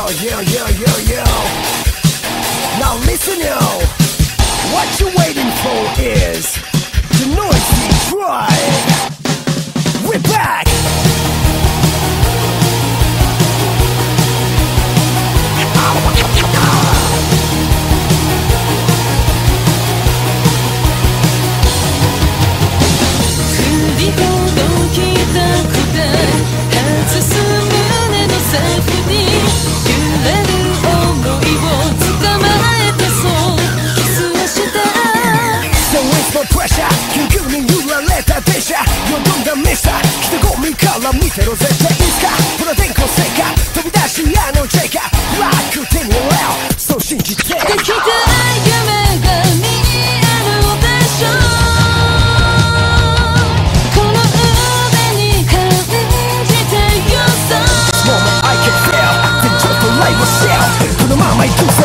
yo. Now listen, yo. What you waiting for is the noisy drive. We're back. Pressure 急に揺られた電車よどんだミスター人混みから見てろ絶対いつかほら電光石火飛び出しあのジェイカ楽天に俺をそう信じてできた夢が見えるでしょこの腕に感じてよさ This moment I can feel 天井とライブシェルこのまま行くぜ